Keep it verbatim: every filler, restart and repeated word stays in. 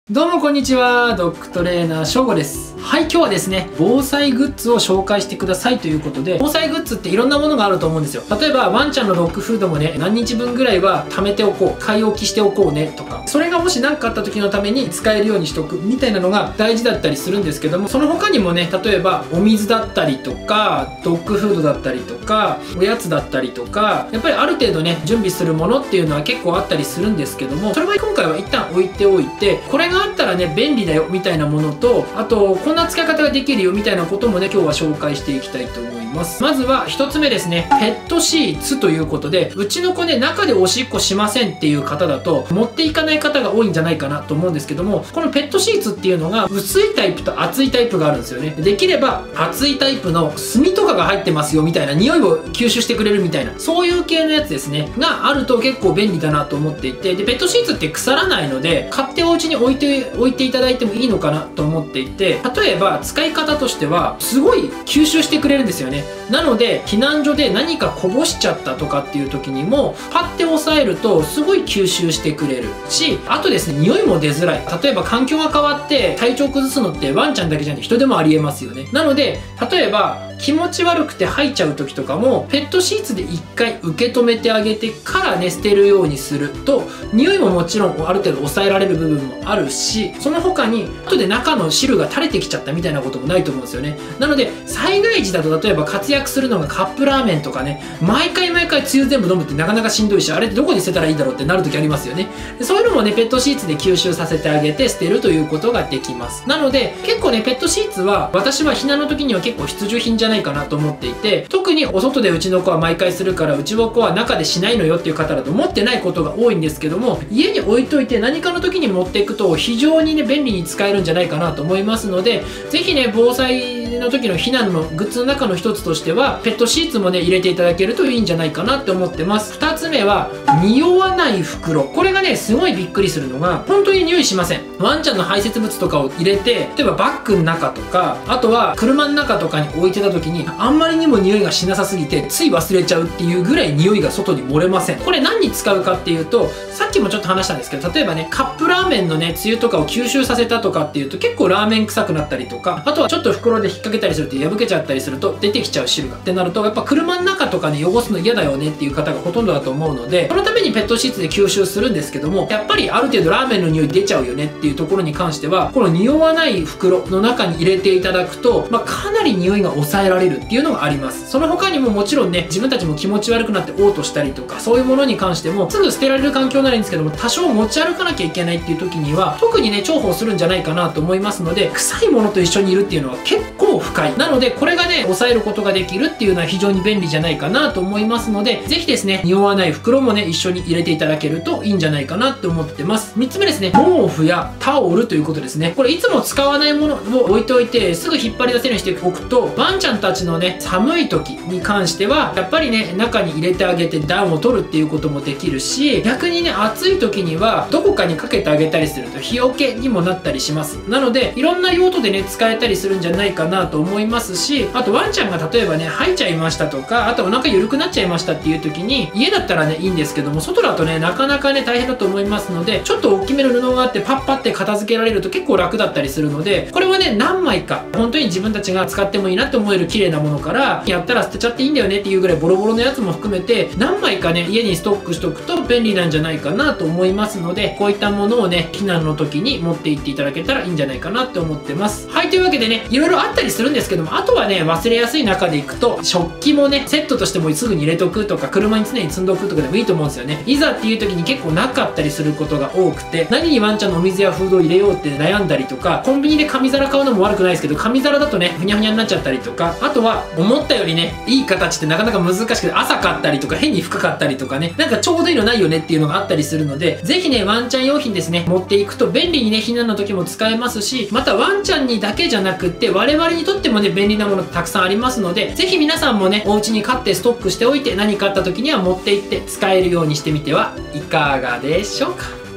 どうもこんにちは、ドッグトレーナーしょうごです。はい、今日はですね、防災グッズを紹介してくださいということで、防災グッズっていろんなものがあると思うんですよ。例えばワンちゃんのドッグフードもね、何日分ぐらいは貯めておこう、買い置きしておこうねとか、それがもし何かあった時のために使えるようにしておくみたいなのが大事だったりするんですけども、その他にもね、例えばお水だったりとか、ドッグフードだったりとか、おやつだったりとか、やっぱりある程度ね、準備するものっていうのは結構あったりするんですけども、それは今回は一旦置いておいて、これがあったらね、便利だよみたいなものと、あとこんな使い方ができるよみたいなこともね、今日は紹介していきたいと思います。まずはひとつめですね、ペットシーツということで、うちの子ね、中でおしっこしませんっていう方だと持っていかない方が多いんじゃないかなと思うんですけども、このペットシーツっていうのが薄いタイプと厚いタイプがあるんですよね。できれば厚いタイプの炭とかが入ってますよみたいな、匂いを吸収してくれるみたいな、そういう系のやつですねがあると結構便利だなと思っていて、でペットシーツって腐らないので、買ってお家に置いて置いていただいてもいいのかなと思っていて、例えば使い方としてはすごい吸収してくれるんですよね。なので避難所で何かこぼしちゃったとかっていう時にもパッて押さえるとすごい吸収してくれるし、あとですね、匂いも出づらい。例えば環境が変わって体調崩すのってワンちゃんだけじゃなくて人でもありえますよね。なので例えば気持ち悪くて吐いちゃう時とかもペットシーツで一回受け止めてあげてからね、捨てるようにすると匂いももちろんある程度抑えられる部分もあるし、その他に後で中の汁が垂れてきちゃったみたいなこともないと思うんですよね。なので災害時だと例えば活躍するのがカップラーメンとかね、毎回毎回つゆ全部飲むってなかなかしんどいし、あれってどこに捨てたらいいだろうってなる時ありますよね。そういうのもね、ペットシーツで吸収させてあげて捨てるということができます。なので結構ね、ペットシーツは私は避難の時には結構必需品じゃないかなと思っていて、特にお外でうちの子は毎回するからうちの子は中でしないのよっていう方だと持ってないことが多いんですけども、家に置いといて何かの時に持っていくと非常にね、便利に使えるんじゃないかなと思いますので、ぜひね、防災の時の避難のグッズの中の一つとしてはペットシーツもね、入れていただけるといいんじゃないかなって思ってます。ふたつめは匂わない袋。これがね、すごいびっくりするのが本当に匂いしません。ワンちゃんの排泄物とかを入れて、例えばバッグの中とか、あとは車の中とかに置いてた時にあんまりにも匂いがしなさすぎてつい忘れちゃうっていうぐらい匂いが外に漏れません。これ何に使うかっていうと、さっきもちょっと話したんですけど、例えばね、カップラーメンのね、つゆとかを吸収させたとかっていうと結構ラーメン臭くなったりとか、あとはちょっと袋で引っ掛けたりすると破けちゃったりすると出てきちゃう汁がってなると、やっぱ車の中とかね、汚すの嫌だよねっていう方がほとんどだと思うので、そのためにペットシーツで吸収するんですけども、やっぱりある程度ラーメンの匂い出ちゃうよねっていうところに関しては、この匂わない袋の中に入れていただくと、まあ、かなり匂いが抑えられるっていうのがあります。その他にももちろんね、自分たちも気持ち悪くなって嘔吐したりとか、そういうものに関してもすぐ捨てられる環境ならいいんですけども、多少持ち歩かなきゃいけないっていう時には特にね、重宝するんじゃないかなと思いますので、臭いものと一緒にいるっていうのは結構不快なので、これがね、抑えることができるっていうのは非常に便利じゃないかなと思いますので、ぜひですね、匂わない袋もね、一緒に入れていただけるといいんじゃないかなって思ってます。みっつめですね、毛布やタオルということですね。これいつも使わないものを置いておいてすぐ引っ張り出せるようにしておくと、ワンちゃんたちのね、寒い時に関してはやっぱりね、中に入れてあげて暖を取るっていうこともできるし、逆にね、暑い時にはどこかにかけてあげたりすると日よけにもなったりします。なのでいろんな用途でね、使えたりするんじゃないかなと思いますし、あとワンちゃんが例えばね、吐いちゃいましたとか、あとお腹緩くなっちゃいましたっていう時に、家だったらね、いいんですけども、外だとね、なかなかね、大変だと思いますので、ちょっと大きめの布があってパッパって片付けられると結構楽だったりするので、これはね、何枚か本当に自分たちが使ってもいいなって思える綺麗なものから、やったら捨てちゃっていいんだよねっていうぐらいボロボロのやつも含めて何枚かね、家にストックしておくと便利なんじゃないかなと思いますので、こういったものをね、避難の時に持って行っていただけたらいいんじゃないかなって思ってます。はい、というわけでね、いろいろあったりするんですけども、あとはね、忘れやすい中でいくと食器もね、セットとしてもすぐに入れとくとか、車に常に積んどくとかでもいいと思うんですよね。いざっていう時に結構なかったりすることが多くて、何にワンちゃんのお水やフードを入れようって悩んだりとか、コンビニで紙皿買うのも悪くないですけど、紙皿だとね、ふにゃふにゃになっちゃったりとか、あとは思ったよりね、いい形ってなかなか難しくて浅かったりとか変に深かったりとかね、なんかちょうどいいのないよねっていうのがあったりするので、ぜひね、ワンちゃん用品ですね、持っていくと便利にね、避難の時も使えますし、またワンちゃんにだけじゃなくって我々にとってもね、便利なものたくさんありますので、ぜひ皆さんもね、お家に買ってストックしておいて、何かあった時には持って行って使えるようにしてみてはいかがでしょうか。